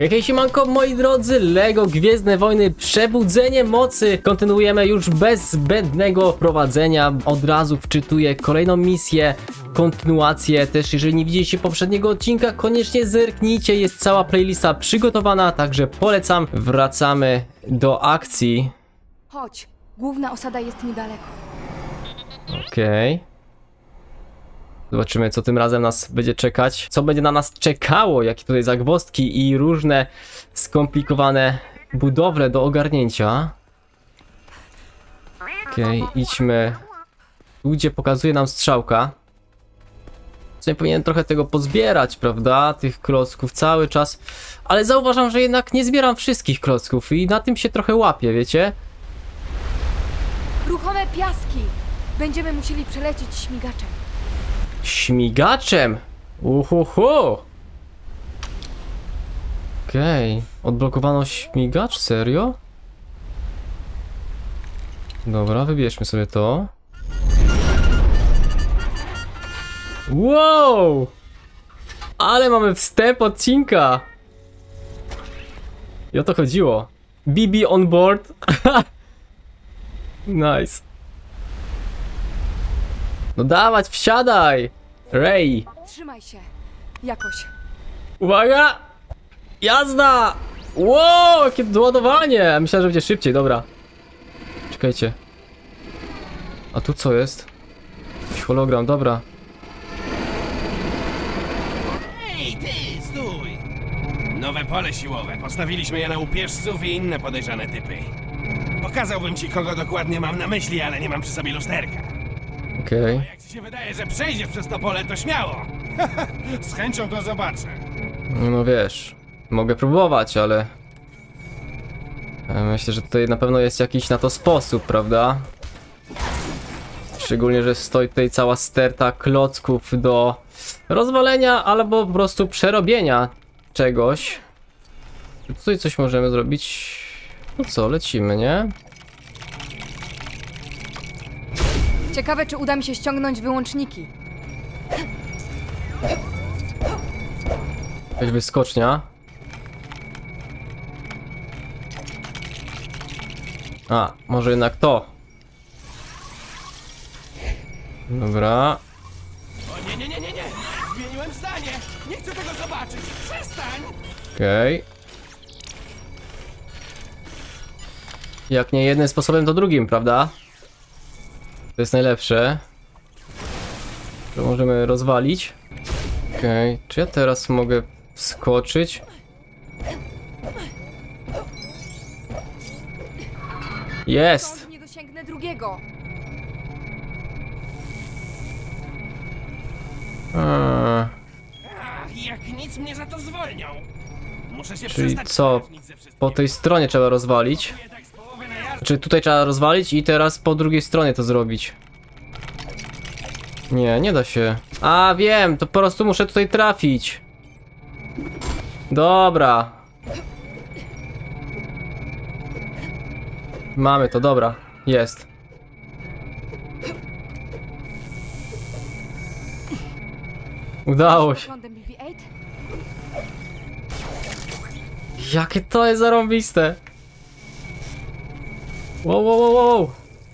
Hej, siemanko, moi drodzy, LEGO Gwiezdne Wojny Przebudzenie Mocy. Kontynuujemy już bez zbędnego prowadzenia. Od razu wczytuję kolejną misję, kontynuację. Też jeżeli nie widzieliście poprzedniego odcinka, koniecznie zerknijcie. Jest cała playlista przygotowana, także polecam. Wracamy do akcji. Chodź, główna osada jest niedaleko. Okej. Zobaczymy, co tym razem nas będzie czekać. Co będzie na nas czekało, jakie tutaj zagwozdki i różne skomplikowane budowle do ogarnięcia. Okej, idźmy tu, gdzie pokazuje nam strzałka. W sumie powinienem trochę tego pozbierać, prawda? Tych klocków cały czas. Ale zauważam, że jednak nie zbieram wszystkich klocków i na tym się trochę łapię, wiecie? Ruchome piaski! Będziemy musieli przelecieć śmigaczem. Śmigaczem! Uhuhu! Okej, odblokowano śmigacz? Serio? Dobra, wybierzmy sobie to. Wow! Ale mamy wstęp odcinka! I o to chodziło. BB on board. Nice. No dawać, wsiadaj! Rey! Trzymaj się. Jakoś. Uwaga! Jazda! Wow, jakie doładowanie! Myślałem, że będzie szybciej, dobra. Czekajcie. A tu co jest? Jakiś hologram, dobra. Ej, ty, stój! Nowe pole siłowe. Postawiliśmy je na upieżców i inne podejrzane typy. Pokazałbym ci, kogo dokładnie mam na myśli, ale nie mam przy sobie lusterka. Okej. A jak ci się wydaje, że przejdziesz przez to pole, to śmiało. Z chęcią to zobaczę. No wiesz, mogę próbować, ale... myślę, że tutaj na pewno jest jakiś na to sposób, prawda? Szczególnie, że stoi tutaj cała sterta klocków do rozwalenia albo po prostu przerobienia czegoś. Tutaj coś możemy zrobić. No co, lecimy, nie? Ciekawe, czy uda mi się ściągnąć wyłączniki. Jakaś wyskocznia. A, może jednak to. Dobra. O nie, nie, nie, nie, nie! Zmieniłem zdanie! Nie chcę tego zobaczyć! Przestań! Okej. Jak nie jednym sposobem, to drugim, prawda? To jest najlepsze. To możemy rozwalić. Okej, czy ja teraz mogę wskoczyć? Jest! Nie dosięgnę drugiego. Ach, jak nic mnie za to zwolnią! Muszę się Czyli przestać co? drażnić ze wszystkiego. Po tej stronie trzeba rozwalić. Tak z połowy na jazdę. Czy tutaj trzeba rozwalić i teraz po drugiej stronie to zrobić? Nie, nie da się. A, wiem, to po prostu muszę tutaj trafić. Dobra. Mamy to, dobra. Jest. Udało się. Prądem BB-8? Jakie to jest zarąbiste. Wow, wow, wow, wow.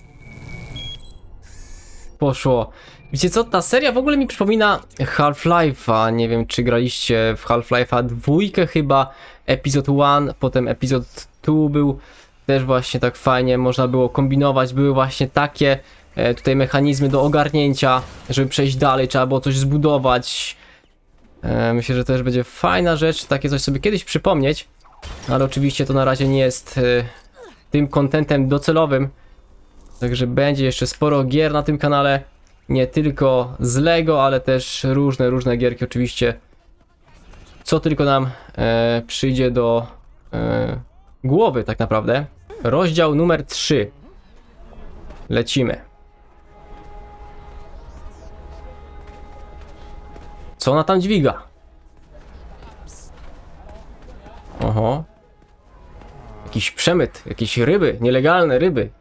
Poszło. Wiecie co, ta seria w ogóle mi przypomina Half-Life'a. Nie wiem, czy graliście w Half-Life'a 2 chyba. Episode 1, potem Episode 2 był też właśnie tak fajnie. Można było kombinować, były właśnie takie tutaj mechanizmy do ogarnięcia, żeby przejść dalej, trzeba było coś zbudować. Myślę, że też będzie fajna rzecz, takie coś sobie kiedyś przypomnieć. Ale oczywiście to na razie nie jest tym kontentem docelowym. Także będzie jeszcze sporo gier na tym kanale. Nie tylko z LEGO, ale też różne gierki oczywiście. Co tylko nam przyjdzie do głowy tak naprawdę. Rozdział numer 3. Lecimy. Co ona tam dźwiga? Oho. Jakiś przemyt, jakieś ryby, nielegalne ryby.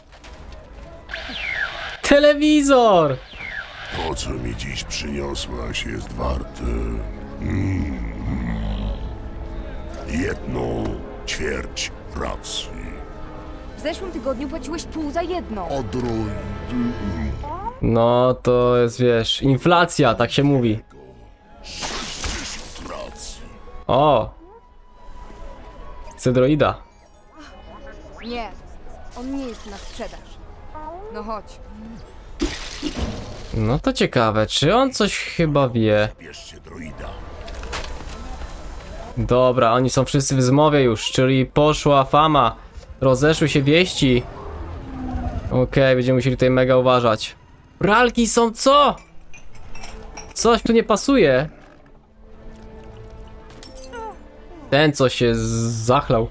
Telewizor! To, co mi dziś przyniosłaś, jest warte. jedną ćwierć racji. W zeszłym tygodniu płaciłeś pół za jedną. A droidy... No to jest, wiesz, inflacja, tak się mówi. 60 racji. O! Chcę droida. Nie, on nie jest na sprzedaż. No chodź. No to ciekawe, czy on coś chyba wie? Bierzcie droida. Dobra, oni są wszyscy w zmowie już, czyli poszła fama. Rozeszły się wieści. Okej, będziemy musieli tutaj mega uważać. Pralki są co? Coś tu nie pasuje. Ten co się zachlał.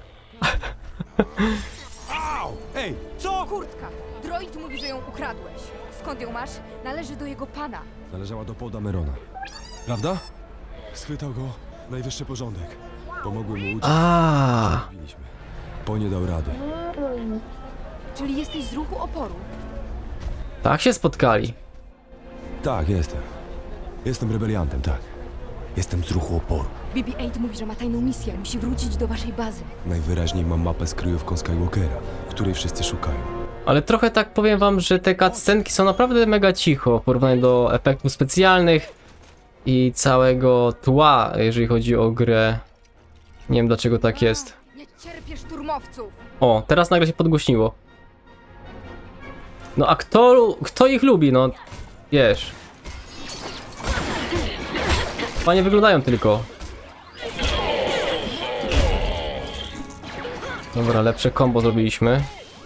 Ej, co? Kurtka. Droid mówi, że ją ukradłeś. Skąd ją masz? Należy do jego pana. Należała do Poda Merona. Prawda? Schwytał go najwyższy porządek. Pomogły mu uciec. A, Zabiliśmy. Po nie dał rady. Czyli jesteś z ruchu oporu? tak się spotkali. Tak, jestem. Jestem rebeliantem, tak. Jestem z ruchu oporu. BB-8 mówi, że ma tajną misję. Musi wrócić do waszej bazy. Najwyraźniej mam mapę z kryjówką Skywalkera, której wszyscy szukają. Ale trochę tak powiem wam, że te cutscenki są naprawdę mega cicho w porównaniu do efektów specjalnych i całego tła, jeżeli chodzi o grę. Nie wiem dlaczego tak jest. Nie cierpię szturmowców. O, teraz nagle się podgłośniło. No a kto ich lubi, no wiesz. Fajnie wyglądają tylko. Dobra, lepsze combo zrobiliśmy.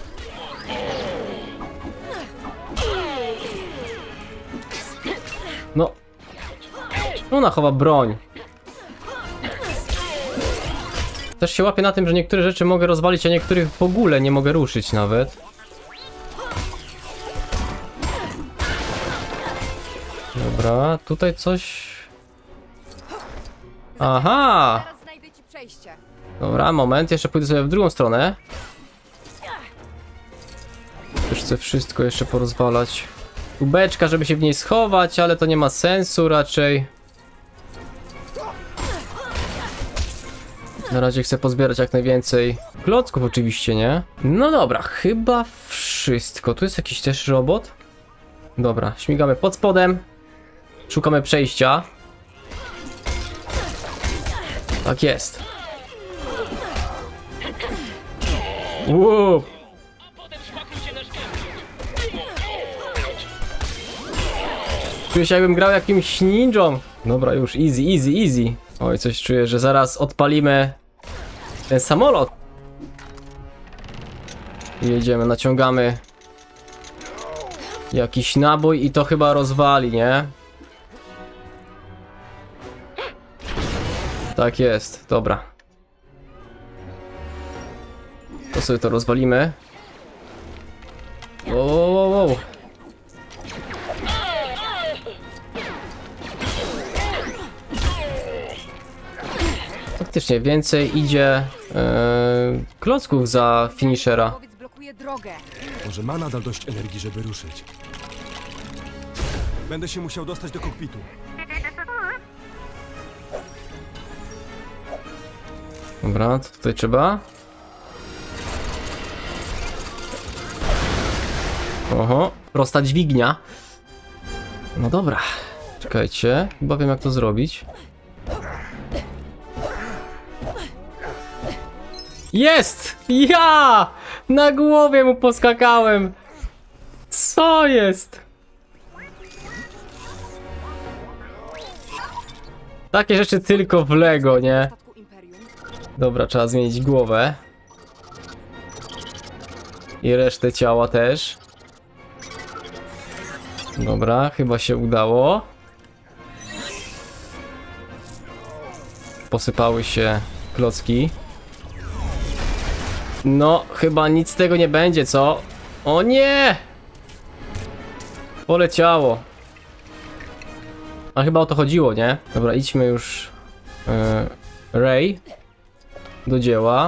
No. Ona chowa broń. Też się łapię na tym, że niektóre rzeczy mogę rozwalić, a niektórych w ogóle nie mogę ruszyć nawet. Dobra, tutaj coś... Aha! Zaraz znajdę ci przejście. Dobra, moment, jeszcze pójdę sobie w drugą stronę. Też chcę wszystko jeszcze porozwalać. Tubeczka, żeby się w niej schować, ale to nie ma sensu raczej. Na razie chcę pozbierać jak najwięcej klocków oczywiście, nie? No dobra, chyba wszystko. Tu jest jakiś też robot. Dobra, śmigamy pod spodem. Szukamy przejścia. Tak jest. Wow. Czuję się jakbym grał jakimś ninją. Dobra, już easy, easy, easy. Oj, coś czuję, że zaraz odpalimy ten samolot. I jedziemy, naciągamy jakiś nabój i to chyba rozwali, nie? Tak jest, dobra. To sobie to rozwalimy. Wow. Faktycznie więcej idzie klocków za finishera. Powiedz, blokuje drogę. Może ma nadal dość energii, żeby ruszyć. Będę się musiał dostać do kokpitu. Dobra, co tutaj trzeba? Oho, prosta dźwignia. No dobra, czekajcie, chyba wiem jak to zrobić. Jest! Ja! Na głowie mu poskakałem! Co jest? Takie rzeczy tylko w Lego, nie? Statku Imperium. Dobra, trzeba zmienić głowę. I resztę ciała też. Dobra, chyba się udało. Posypały się klocki. No, chyba nic z tego nie będzie, co? O nie! Poleciało. A chyba o to chodziło, nie? Dobra, idźmy już Rey do dzieła.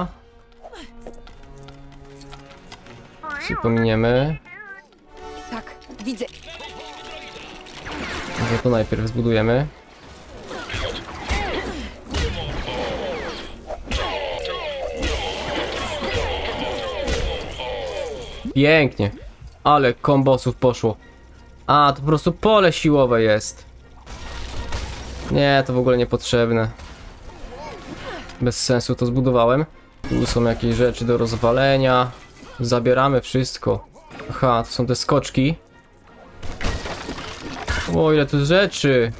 Przypomniemy. Tak, widzę. Może to najpierw zbudujemy. Pięknie. Ale kombosów poszło. A, to po prostu pole siłowe jest. Nie, to w ogóle niepotrzebne. Bez sensu to zbudowałem. Tu są jakieś rzeczy do rozwalenia. Zabieramy wszystko. Aha, to są te skoczki. O, ile tu rzeczy.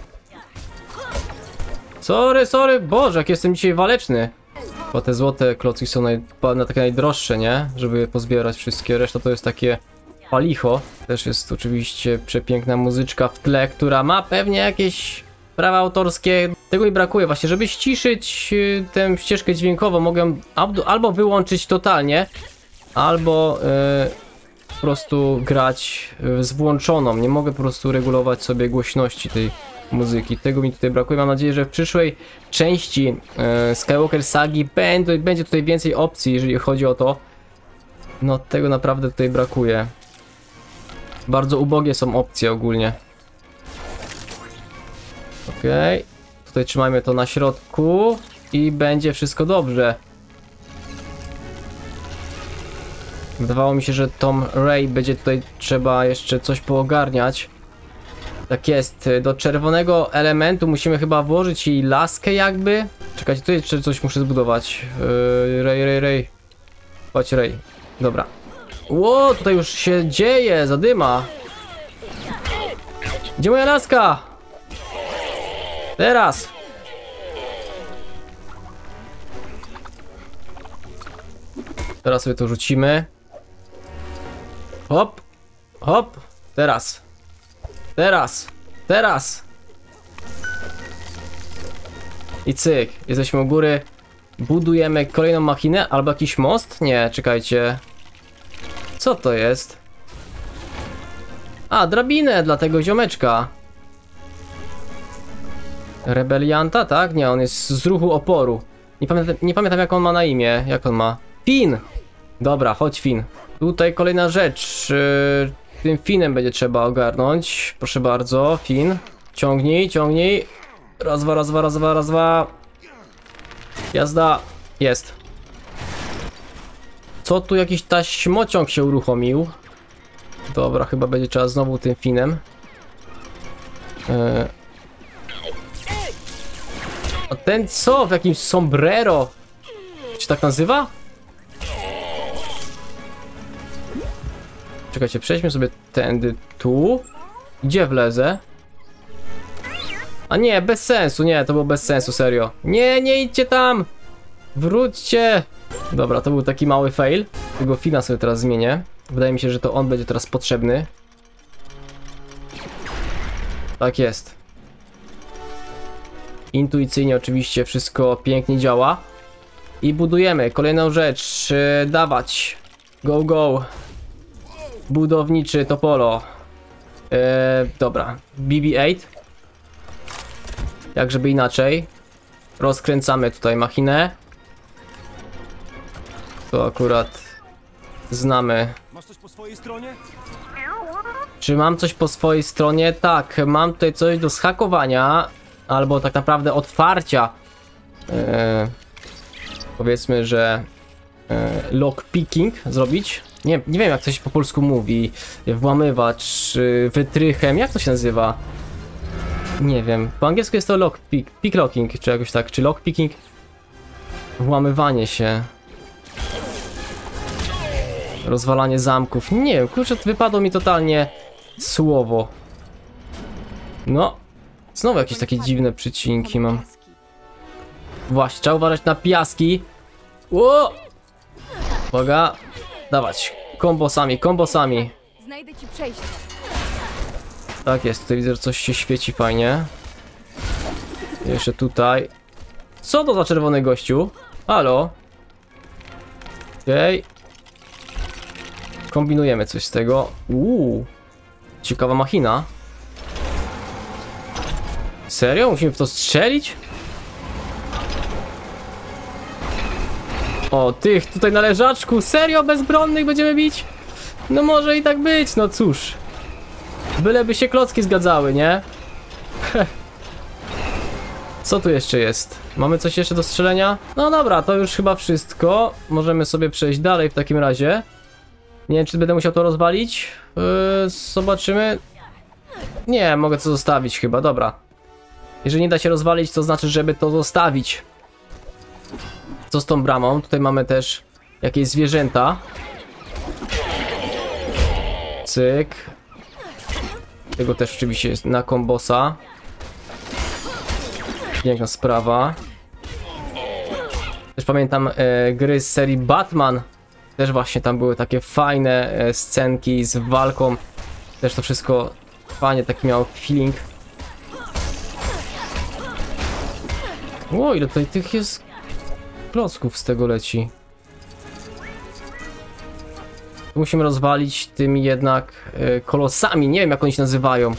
Sorry, Boże, jak jestem dzisiaj waleczny. Bo te złote klocki są takie najdroższe, nie? Żeby pozbierać wszystkie. Reszta to jest takie palicho. Też jest oczywiście przepiękna muzyczka w tle, która ma pewnie jakieś prawa autorskie. Tego mi brakuje właśnie, żeby ściszyć tę ścieżkę dźwiękową. Mogę albo wyłączyć totalnie, albo po prostu grać z włączoną. Nie mogę po prostu regulować sobie głośności tej muzyki. Tego mi tutaj brakuje. Mam nadzieję, że w przyszłej części Skywalker Sagi będzie tutaj więcej opcji, jeżeli chodzi o to. No tego naprawdę tutaj brakuje. Bardzo ubogie są opcje ogólnie. Okej. Tutaj trzymajmy to na środku i będzie wszystko dobrze. Wydawało mi się, że Tom Ray będzie tutaj trzeba jeszcze coś poogarniać. Tak jest, do czerwonego elementu musimy chyba włożyć jej laskę jakby. Czekajcie, tu jeszcze coś muszę zbudować. Ray. Chodź Ray. Dobra. Ło, tutaj już się dzieje, zadyma. Gdzie moja laska? Teraz. Teraz sobie to rzucimy. Hop. Hop. Teraz. I cyk. Jesteśmy u góry. Budujemy kolejną machinę albo jakiś most? Nie, czekajcie. Co to jest? A, drabinę dla tego ziomeczka. Rebelianta, tak? Nie, on jest z ruchu oporu. Nie pamiętam jak on ma na imię. Jak on ma? Finn! Dobra, chodź Finn. Tutaj kolejna rzecz. Tym Finnem będzie trzeba ogarnąć. Proszę bardzo, Finn. Ciągnij. Raz, dwa. Jazda. Jest. Co tu jakiś taśmociąg się uruchomił? Dobra, chyba będzie trzeba znowu tym Finnem. A ten co? W jakimś sombrero? Czy tak nazywa? Czekajcie, przejdźmy sobie tędy tu. Gdzie wlezę? A nie, bez sensu, nie, to było bez sensu, serio. Nie idźcie tam! Wróćcie! Dobra, to był taki mały fail. Tego Finna sobie teraz zmienię. Wydaje mi się, że to on będzie teraz potrzebny. Tak jest. Intuicyjnie oczywiście wszystko pięknie działa. I budujemy kolejną rzecz. Dawać. Go. Budowniczy Topolo. Dobra. BB-8. Jak żeby inaczej. Rozkręcamy tutaj machinę. To akurat znamy. Masz coś po swojej stronie? Czy mam coś po swojej stronie? Tak, mam tutaj coś do zhakowania. Albo tak naprawdę otwarcia. Powiedzmy, że lockpicking zrobić. Nie wiem jak to się po polsku mówi. Włamywacz, wytrychem, jak to się nazywa? Nie wiem. Po angielsku jest to picklocking, czy jakoś tak, czy lockpicking. Włamywanie się. Rozwalanie zamków. Nie wiem, kurczę, wypadło mi totalnie słowo. No. Znowu jakieś takie dziwne przycinki mam. Właśnie, trzeba uważać na piaski. Ło! Uwaga. Dawać. Kombosami. Znajdę ci przejście. Tak jest, tutaj widzę, że coś się świeci fajnie. Jeszcze tutaj. Co to za czerwony gościu? Halo? Okej. Kombinujemy coś z tego. Ciekawa machina. Serio? Musimy w to strzelić? O, tych tutaj na leżaczku. Serio? Bezbronnych będziemy bić? No może i tak być, no cóż. Byleby się klocki zgadzały, nie? Co tu jeszcze jest? Mamy coś jeszcze do strzelenia? No dobra, to już chyba wszystko. Możemy sobie przejść dalej w takim razie. Nie wiem, czy będę musiał to rozwalić. Zobaczymy. Nie, mogę to zostawić chyba, dobra. Jeżeli nie da się rozwalić, to znaczy, żeby to zostawić. Co z tą bramą? Tutaj mamy też jakieś zwierzęta. Cyk. Tego też oczywiście jest na kombosa. Piękna sprawa. Też pamiętam gry z serii Batman. Też właśnie tam były takie fajne scenki z walką. Też to wszystko fajnie taki miał feeling. Ło, ile tutaj tych jest klocków z tego leci. Musimy rozwalić tymi jednak kolosami. Nie wiem, jak oni się nazywają.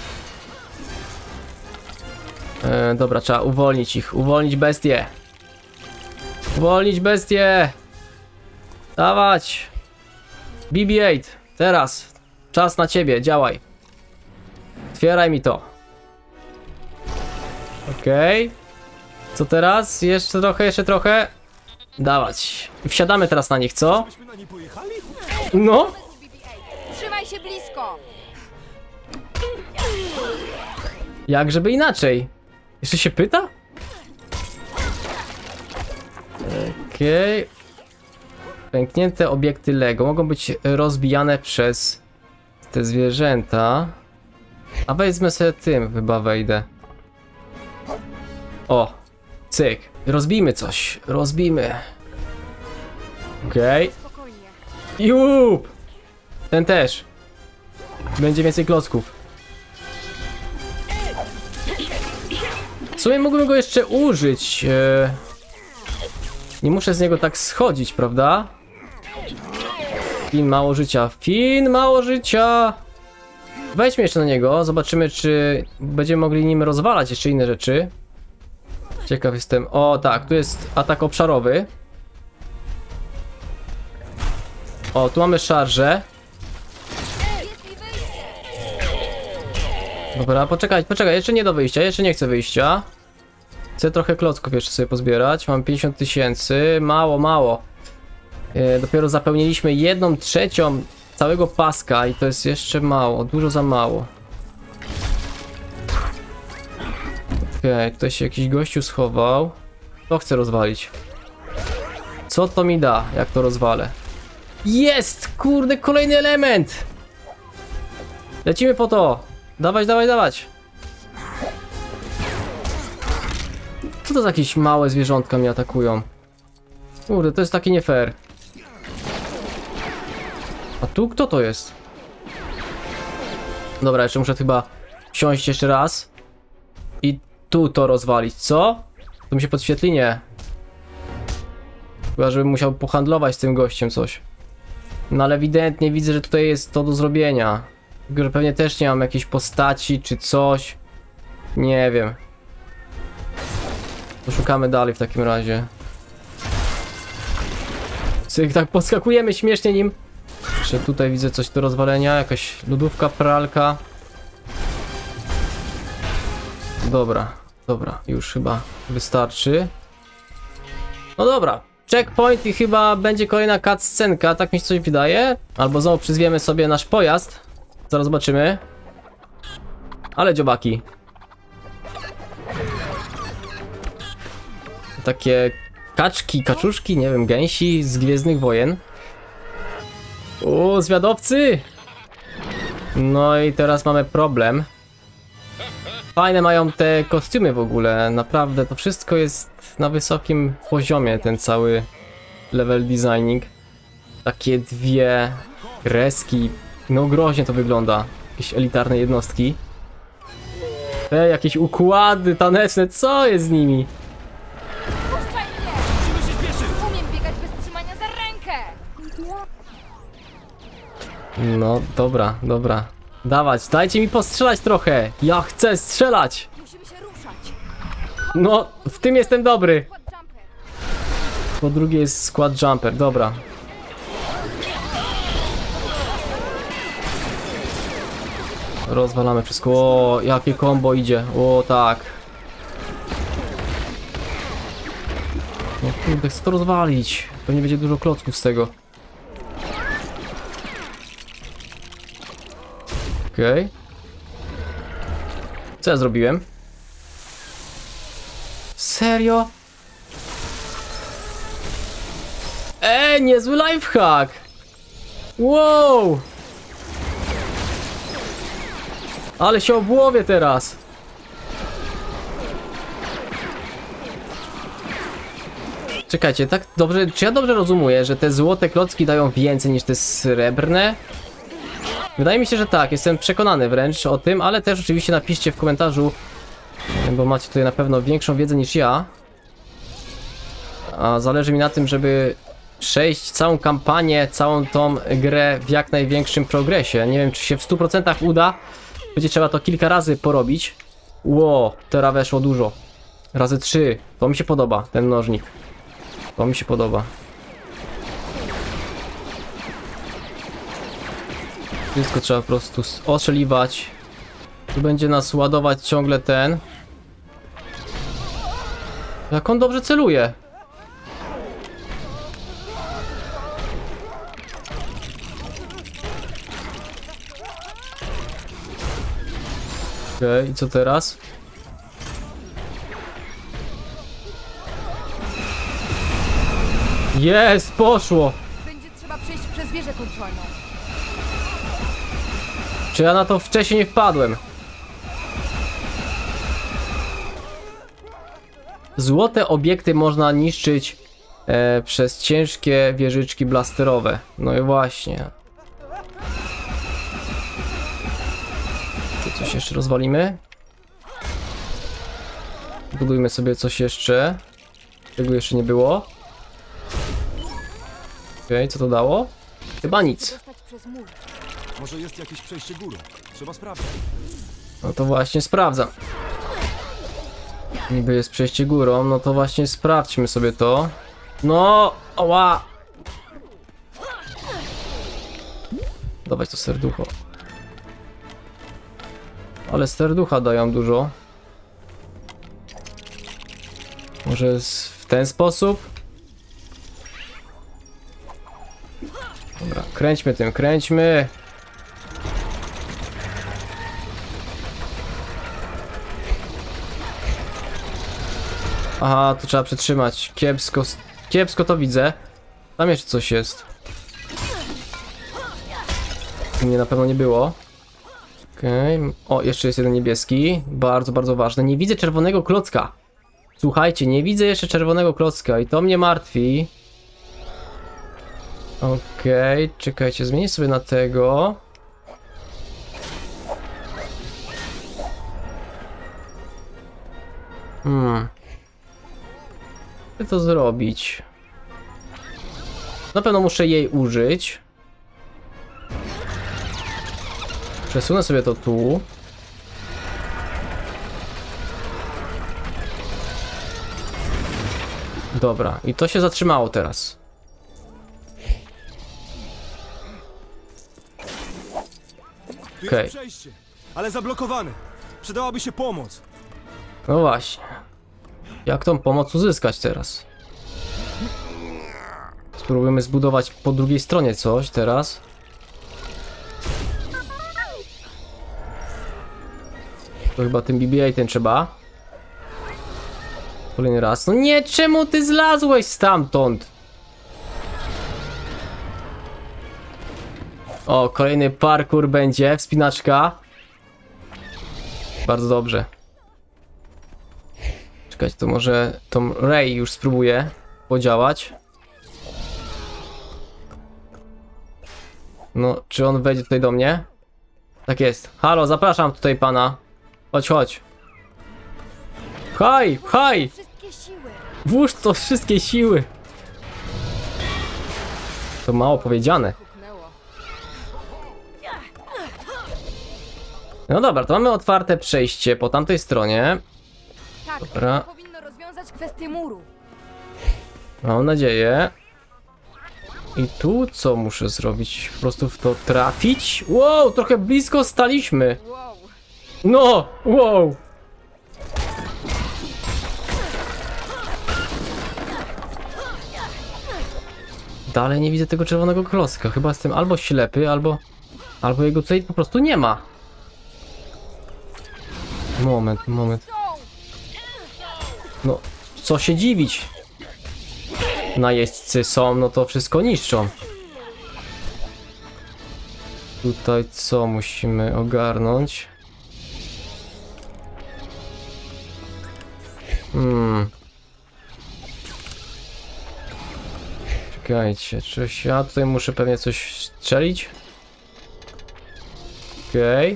Dobra, trzeba uwolnić ich. Uwolnić bestie. Uwolnić bestie. Dawać. BB-8. Teraz. Czas na ciebie. Działaj. Otwieraj mi to. Okej. Co teraz? Jeszcze trochę, jeszcze trochę. Dawać. Wsiadamy teraz na nich, co? Myśmy na nie pojechali? No. Trzymaj się blisko! Jak żeby inaczej? Jeszcze się pyta? Okej. Pęknięte obiekty Lego mogą być rozbijane przez te zwierzęta. A wezmę sobie tym, chyba wejdę. O, cyk. Rozbijmy coś. Rozbijmy. Okej. Spokojnie. Jup! Ten też. Będzie więcej klocków. W sumie mógłbym go jeszcze użyć. Nie muszę z niego tak schodzić, prawda? Fin mało życia. Fin mało życia! Wejdźmy jeszcze na niego. Zobaczymy, czy będziemy mogli nim rozwalać jeszcze inne rzeczy. Ciekaw jestem. O tak, tu jest atak obszarowy. O, tu mamy szarżę. Dobra, poczekaj, jeszcze nie do wyjścia, jeszcze nie chcę wyjścia. Chcę trochę klocków jeszcze sobie pozbierać. Mam 50 000, mało. Dopiero zapełniliśmy 1/3 całego paska i to jest jeszcze mało, dużo za mało. Okej, tutaj się jakiś gościu schował. To chcę rozwalić. Co to mi da, jak to rozwalę? Jest! Kurde, kolejny element! Lecimy po to! Dawać! Co to za jakieś małe zwierzątka mnie atakują? Kurde, to jest takie nie fair. A tu kto to jest? Dobra, jeszcze muszę chyba wsiąść jeszcze raz. I tu to rozwalić, co? To mi się podświetli? Nie. Chyba, żebym musiał pohandlować z tym gościem coś. No ale ewidentnie widzę, że tutaj jest to do zrobienia. Tylko, że pewnie też nie mam jakiejś postaci czy coś. Nie wiem. Poszukamy dalej w takim razie. Cyk, tak podskakujemy śmiesznie nim. Jeszcze tutaj widzę coś do rozwalenia. Jakaś lodówka, pralka. Dobra, już chyba wystarczy. No dobra. Checkpoint i chyba będzie kolejna cutscenka, tak mi się coś wydaje. Albo znowu przyzwiemy sobie nasz pojazd. Zaraz zobaczymy. Ale dziobaki. Takie kaczki, kaczuszki, nie wiem, gęsi z Gwiezdnych Wojen. O, zwiadowcy! No i teraz mamy problem. Fajne mają te kostiumy w ogóle, naprawdę to wszystko jest na wysokim poziomie, ten cały level designing. Takie dwie kreski, no groźnie to wygląda, jakieś elitarne jednostki. Te jakieś układy taneczne, co jest z nimi? Puszczaj mnie! Musimy się spieszyć! Umiem biegać bez trzymania za rękę! No dobra. Dawać, dajcie mi postrzelać trochę, ja chcę strzelać! Musimy się ruszać! No, w tym jestem dobry. Quad jumper! Po drugie jest squad jumper, dobra. Rozwalamy wszystko. O, jakie combo idzie. O, tak. No kurde, chcę to rozwalić. Pewnie będzie dużo klocków z tego. Okej. Co ja zrobiłem? Serio? Niezły lifehack! Wow! Ale się obłowię teraz! Czekajcie, tak dobrze, czy ja dobrze rozumuję, że te złote klocki dają więcej niż te srebrne? Wydaje mi się, że tak, jestem przekonany wręcz o tym, ale też oczywiście napiszcie w komentarzu, bo macie tutaj na pewno większą wiedzę niż ja. A zależy mi na tym, żeby przejść całą kampanię, całą tą grę w jak największym progresie. Nie wiem, czy się w 100% uda. Będzie trzeba to kilka razy porobić. Ło, teraz weszło dużo. Razy 3. To mi się podoba, ten mnożnik. To mi się podoba. Wszystko trzeba po prostu ostrzeliwać. Tu będzie nas ładować ciągle ten. Jak on dobrze celuje. Okej, i co teraz? Jest, poszło! Będzie trzeba przejść przez wieżę kontrolną. Czy ja na to wcześniej nie wpadłem? Złote obiekty można niszczyć przez ciężkie wieżyczki blasterowe. No i właśnie. Tu coś jeszcze rozwalimy. Budujmy sobie coś jeszcze. Tego jeszcze nie było. Okej, co to dało? Chyba nic. Dostać przez mur. Może jest jakieś przejście górą. Trzeba sprawdzić. No to właśnie sprawdzam. Niby jest przejście górą, no to właśnie sprawdźmy sobie to. No, oła! Dawać to serducho. Ale serducha dają dużo. Może w ten sposób? Dobra, kręćmy tym, kręćmy. Aha, tu trzeba przytrzymać. Kiepsko, kiepsko to widzę. Tam jeszcze coś jest. Mnie na pewno nie było. Okej. O, jeszcze jest jeden niebieski. Bardzo, bardzo ważne. Nie widzę czerwonego klocka. Słuchajcie, nie widzę jeszcze czerwonego klocka i to mnie martwi. Okej, czekajcie, zmienię sobie na tego. Jak to zrobić? Na pewno muszę jej użyć. Przesunę sobie to tu. Dobra, i to się zatrzymało teraz. Tu Okej. jest przejście, ale zablokowane. Przydałaby się pomoc. No właśnie. Jak tą pomoc uzyskać teraz? Spróbujemy zbudować po drugiej stronie coś teraz. To chyba tym BB-8 trzeba. Kolejny raz. No nie, czemu ty zlazłeś stamtąd? O, kolejny parkour będzie, wspinaczka. Bardzo dobrze. Czekać, to może tą Ray już spróbuję podziałać. No, czy on wejdzie tutaj do mnie? Tak jest. Halo, zapraszam tutaj pana. Chodź, chodź. Haj, haj! Wszystkie siły. Włóż to wszystkie siły. To mało powiedziane. Huknęło. No dobra, to mamy otwarte przejście po tamtej stronie. Tak, Dobra. to powinno rozwiązać kwestię muru. Mam nadzieję. I tu co muszę zrobić? Po prostu w to trafić? Wow, trochę blisko staliśmy. Wow. No, wow. Dalej nie widzę tego czerwonego klocka. Chyba jestem albo ślepy, albo jego tutaj po prostu nie ma. Moment. No, co się dziwić? Najeźdźcy są, no to wszystko niszczą. Tutaj co musimy ogarnąć? Czekajcie, czy ja tutaj muszę pewnie coś strzelić? Okej.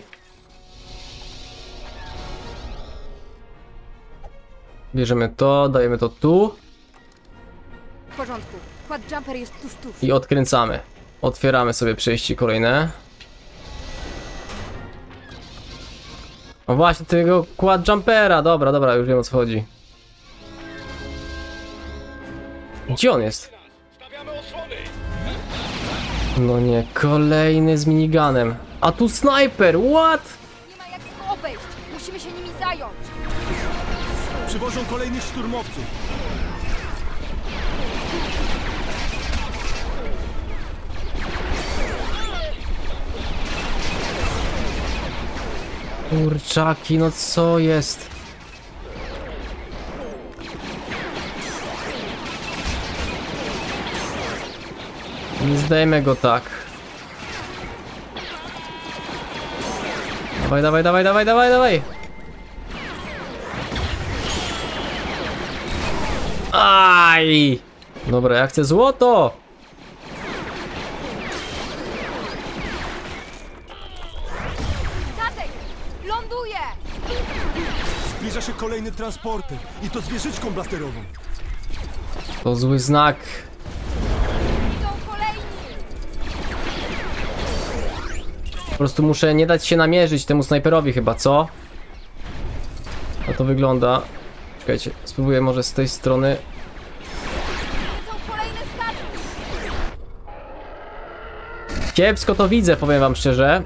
Bierzemy to, dajemy to tu W porządku. Quad jumper jest tuż. i odkręcamy. Otwieramy sobie przejście kolejne. O właśnie, tego quad jumpera. Dobra, już wiem o co chodzi. Gdzie on jest? No nie, kolejny z miniganem. A tu snajper, what? Nie ma jak go obejść. Musimy się nimi zająć. Przywożą kolejnych szturmowców. Kurczaki, no co jest? Nie zdejmę go tak. Dawaj. Aj! Dobra, ja chcę złoto! Statek! Ląduje! Zbliża się kolejny transporter i to z wieżyczką blasterową. To zły znak. Idą kolejni! Po prostu muszę nie dać się namierzyć temu snajperowi chyba, co? A to wygląda... Czekajcie, spróbuję może z tej strony. Są kolejne statki! Kiepsko to widzę, powiem wam szczerze.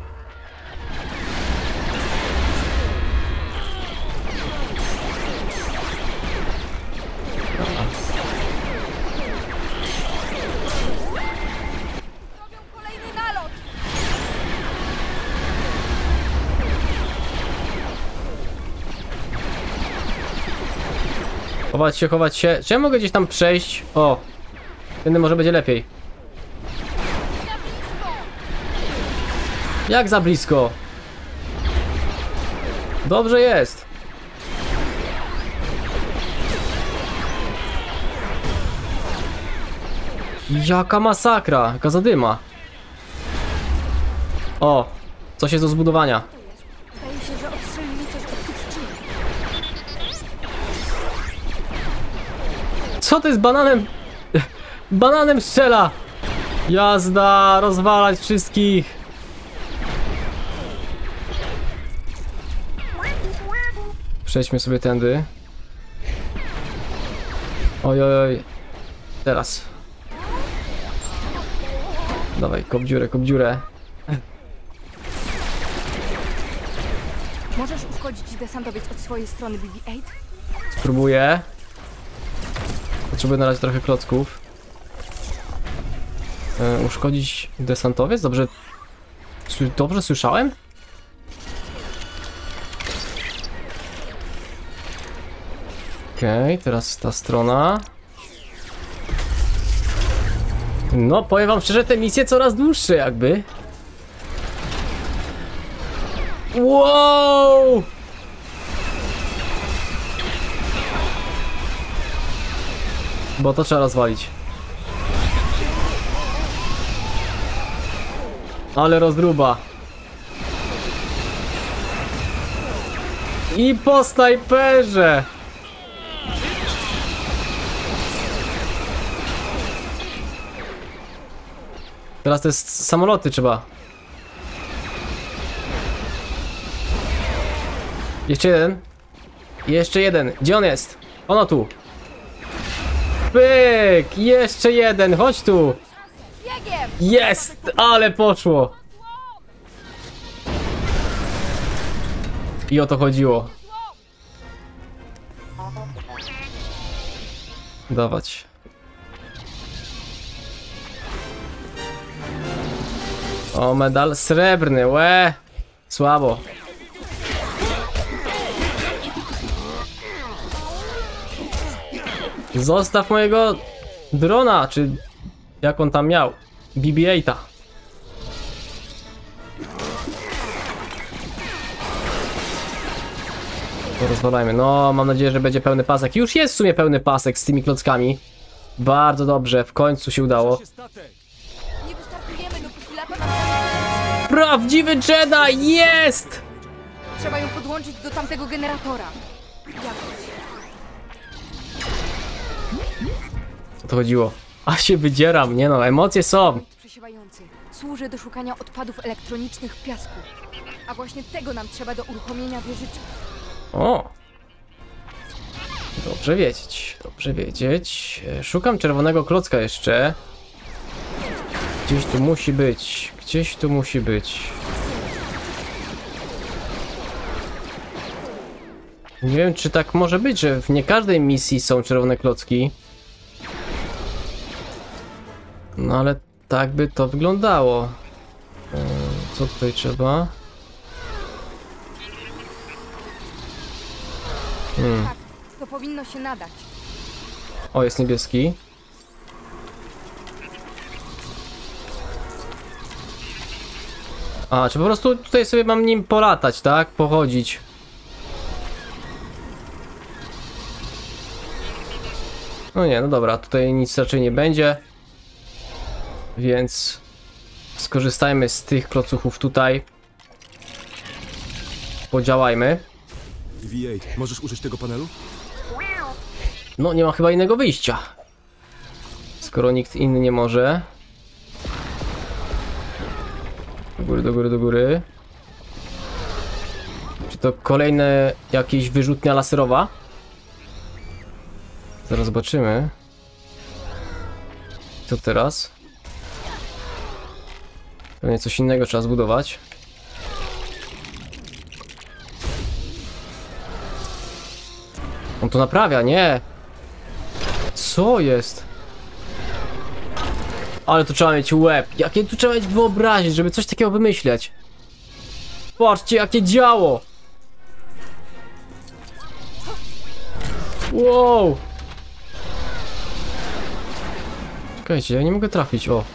Robią kolejny nalot! Chować się. Czy ja mogę gdzieś tam przejść? O! Wtedy może będzie lepiej. Za blisko! Jak za blisko? Dobrze jest. Jaka masakra, jaka zadyma. O, coś jest do zbudowania. Zdaje się, że odstrzelili coś od tych skrzyni. Co to jest bananem? Bananem strzela! Jazda, rozwalać wszystkich. Przejdźmy sobie tędy. Oj. Teraz. Dawaj, kop dziurę. Możesz uszkodzić desantowiec od swojej strony, BB-8? Spróbuję. Potrzebuję na razie trochę klocków. Uszkodzić desantowiec? Dobrze słyszałem? Okej, teraz ta strona. No, powiem wam szczerze, te misje coraz dłuższe jakby. Wow! Bo to trzeba rozwalić. Ale rozruba. I po snajperze. Teraz te samoloty trzeba. Jeszcze jeden. Gdzie on jest? Ono tu. Pyk! Jeszcze jeden. Chodź tu. Biegiem! Jest! Ale poszło. I o to chodziło. Dawać. O, medal srebrny, łe! Słabo. Zostaw mojego drona, czy jak on tam miał? BB-8. To rozwalajmy. No, mam nadzieję, że będzie pełny pasek. Już jest w sumie pełny pasek z tymi klockami. Bardzo dobrze, w końcu się udało. Nie wystartujemy, dopóki lata nam... Prawdziwy Jedi jest! Trzeba ją podłączyć do tamtego generatora. Jakoś. O to chodziło. A się wydzieram, nie no, emocje są. Przesiewający. Służy do szukania odpadów elektronicznych w piasku. A właśnie tego nam trzeba do uruchomienia wieżyczki. O! Dobrze wiedzieć, dobrze wiedzieć. Szukam czerwonego klocka jeszcze. Gdzieś tu musi być, gdzieś tu musi być. Nie wiem, czy tak może być, że w nie każdej misji są czerwone klocki. No ale tak by to wyglądało. Co tutaj trzeba? Tak, to powinno się nadać. O, jest niebieski. A, czy po prostu tutaj sobie mam nim polatać, tak? Pochodzić. No nie, no dobra, tutaj nic raczej nie będzie. Więc skorzystajmy z tych klocuchów tutaj. Podziałajmy. BB-8, możesz użyć tego panelu? No, nie ma chyba innego wyjścia. Skoro nikt inny nie może. Do góry, do góry, do góry. Czy to kolejne jakieś wyrzutnia laserowa? Zaraz zobaczymy. Co teraz? Pewnie coś innego trzeba zbudować. On to naprawia, nie? Co jest? Ale tu trzeba mieć łeb. Jakie tu trzeba mieć wyobrazić, żeby coś takiego wymyśleć. Patrzcie, jakie działo. Wow. Czekajcie, ja nie mogę trafić, o.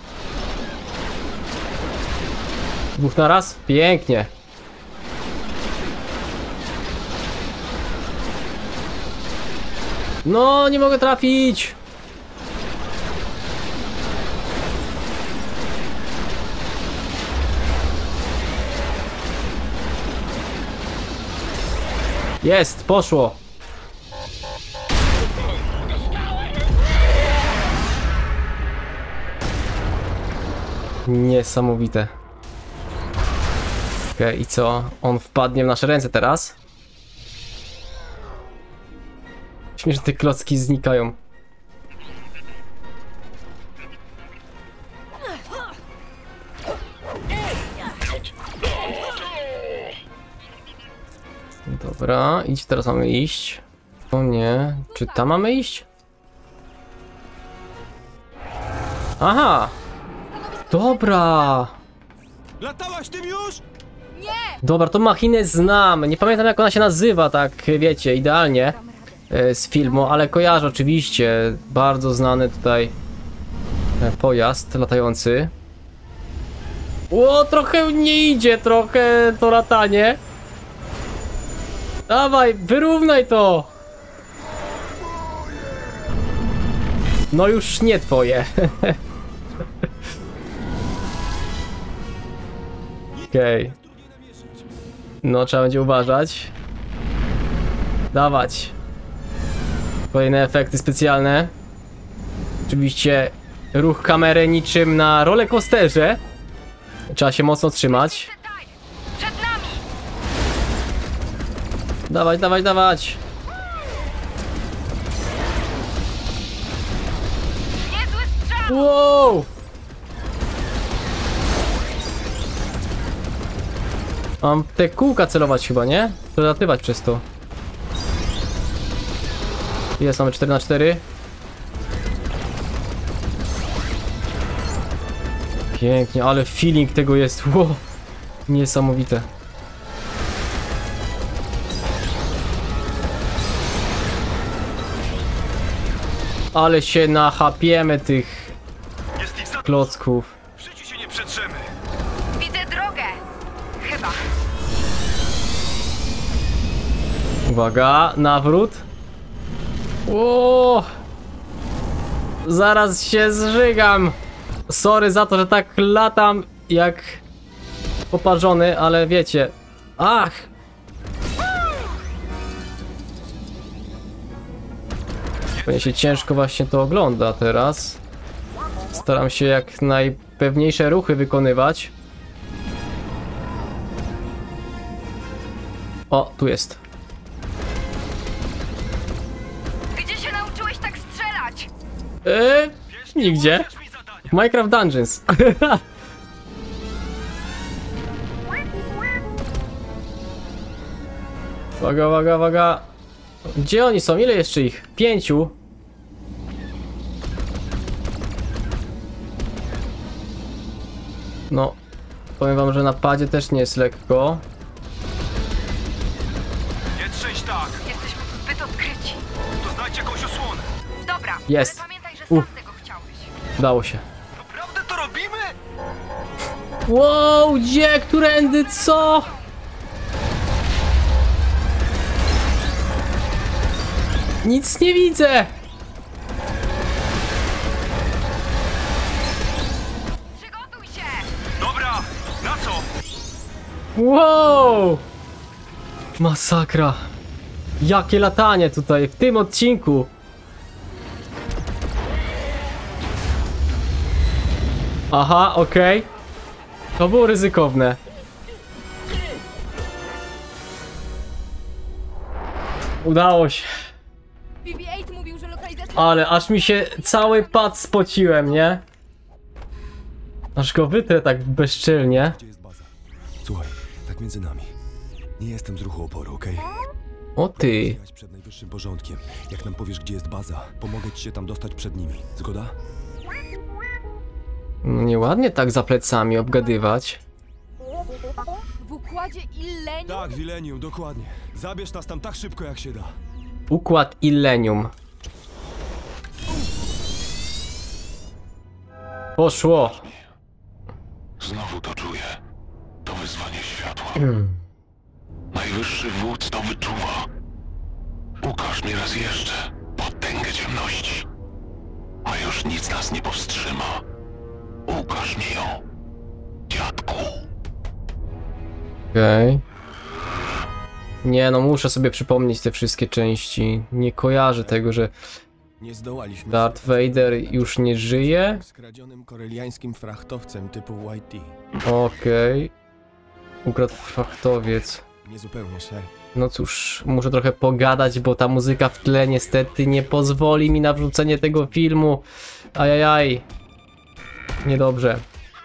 Dwóch na raz? Pięknie. No, nie mogę trafić. Jest, poszło. Niesamowite. Okej, i co? On wpadnie w nasze ręce teraz? Śmiesznie, te klocki znikają. Dobra, idź, teraz mamy iść. O nie, czy tam mamy iść? Aha! Dobra! Latałaś tym już? Dobra, to machinę znam. Nie pamiętam, jak ona się nazywa, tak wiecie, idealnie z filmu, ale kojarzę oczywiście. Bardzo znany tutaj pojazd latający. O, trochę nie idzie, trochę to latanie. Dawaj, wyrównaj to. No już nie twoje. Okej. No, trzeba będzie uważać. Dawać. Kolejne efekty specjalne. Oczywiście ruch kamery niczym na rollercoasterze. Trzeba się mocno trzymać. Przed nami! Dawać, dawać, dawać. Niezły strzał! Wow! Mam te kółka celować chyba, nie? Przelatywać przez to. Jest, mamy 4×4. Pięknie, ale feeling tego jest. Wow. Niesamowite. Ale się nachapiemy tych Jest ich za... klocków. W życiu się nie przetrzemy. Widzę drogę. Chyba. Uwaga, nawrót. O! Zaraz się zżygam. Sorry za to, że tak latam jak poparzony, ale wiecie. Ach! Pewnie się ciężko właśnie to ogląda teraz. Staram się jak najpewniejsze ruchy wykonywać. O, tu jest. Gdzie się nauczyłeś tak strzelać? Nigdzie. W Minecraft Dungeons. Uwaga, uwaga, uwaga. Gdzie oni są? Ile jeszcze ich? 5. No, powiem wam, że na padzie też nie jest lekko. Nie trzęść tak. Jesteśmy tu zbyt odkryci. To znajdź jakąś osłonę. Dobra, Jest. ale pamiętaj, że sam Uf. tego chciałeś. Udało się. Naprawdę to robimy? Wow, gdzie? Którędy? Co? Nic nie widzę! Przygotuj się! Dobra, na co? Wow! Masakra. Jakie latanie tutaj w tym odcinku. Aha, okej. To było ryzykowne. Udało się. BB-8 mówił, że lokalizacja... Ale aż mi się cały pad spociłem, nie? Aż go wytrę tak bezczelnie. Gdzie jest baza? Słuchaj, tak między nami. Nie jestem z ruchu oporu, okej? O ty. Jechać przed najwyższym porządkiem. Jak nam powiesz, gdzie jest baza, pomogę ci się tam dostać przed nimi. Zgoda? No nieładnie tak za plecami obgadywać. W układzie Illenium? Tak, Wilenium, dokładnie. Zabierz nas tam tak szybko, jak się da. Układ Illenium. Poszło. Znowu to czuję. To wyzwanie światła. Najwyższy wódz to wyczuwa. Ukaż mi raz jeszcze potęgę ciemności. A już nic nas nie powstrzyma. Ukaż mi ją, dziadku. Okej. Nie no, muszę sobie przypomnieć te wszystkie części. Nie kojarzę tego, że Nie zdołaliśmy Darth Vader już nie żyje. z skradzionym koreliańskim frachtowcem typu YT. Okej. Ukradł frachtowiec. Niezupełnie, ser. No cóż, muszę trochę pogadać, bo ta muzyka w tle niestety nie pozwoli mi na wrzucenie tego filmu. Ajajaj. Niedobrze.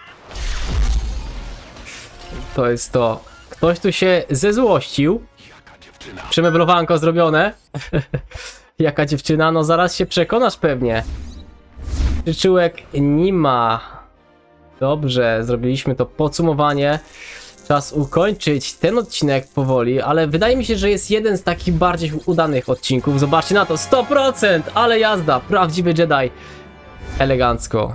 To jest to. Ktoś tu się zezłościł. Przemeblowanko zrobione. Jaka dziewczyna? No zaraz się przekonasz pewnie. Przyczółek nie ma. Dobrze, zrobiliśmy to podsumowanie. Czas ukończyć ten odcinek powoli, ale wydaje mi się, że jest jeden z takich bardziej udanych odcinków. Zobaczcie na to, 100%! Ale jazda, prawdziwy Jedi. Elegancko.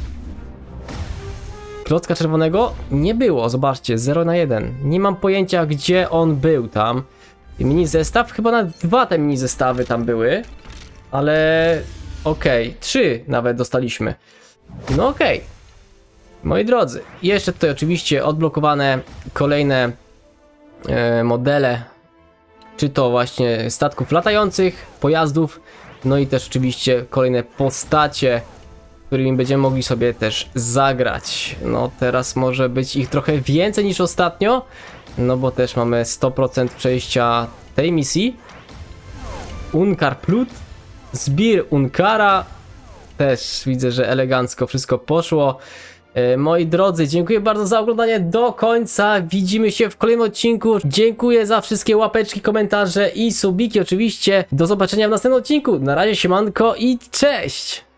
Klocka czerwonego nie było, zobaczcie, 0 na 1. Nie mam pojęcia, gdzie on był tam. Mini zestaw, chyba na 2 te mini zestawy tam były. Ale okej, 3 nawet dostaliśmy. No okej. Moi drodzy, jeszcze tutaj oczywiście odblokowane kolejne modele, czy to właśnie statków latających, pojazdów, no i też oczywiście kolejne postacie, którymi będziemy mogli sobie też zagrać. No teraz może być ich trochę więcej niż ostatnio, no bo też mamy 100% przejścia tej misji. Unkar Plut, Zbir Unkara, też widzę, że elegancko wszystko poszło. Moi drodzy, dziękuję bardzo za oglądanie do końca. Widzimy się w kolejnym odcinku. Dziękuję za wszystkie łapeczki, komentarze i subiki oczywiście. Do zobaczenia w następnym odcinku. Na razie, siemanko i cześć!